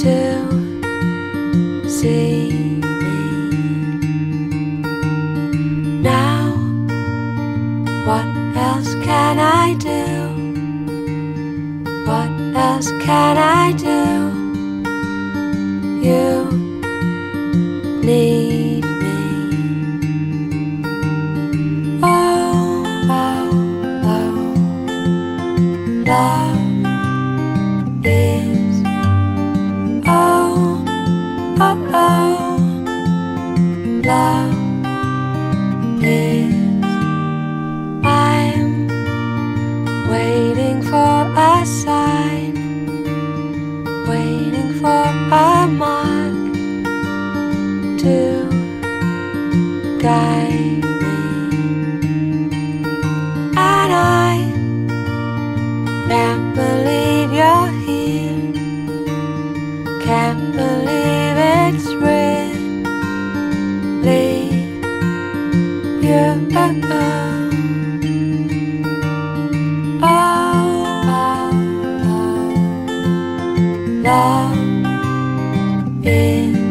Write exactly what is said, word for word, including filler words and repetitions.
to see me. Now, what else can I do? What else can I do? You need me. Oh, oh, oh. Love is oh, oh, oh. Love is. I'm waiting for a sign, waiting for a mark to guide me, and I can't believe you're here, can't believe it's really you. Oh, oh, oh. Love is